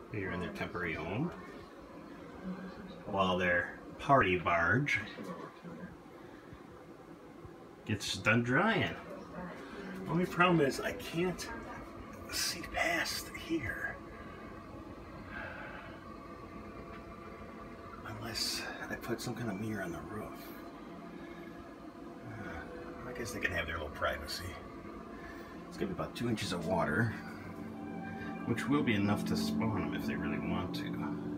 here in their temporary home while their party barge gets done drying. Only problem is I can't see past here unless I put some kind of mirror on the roof. I guess they can have their little privacy. It's gonna be about 2 inches of water, which will be enough to spawn them if they really want to.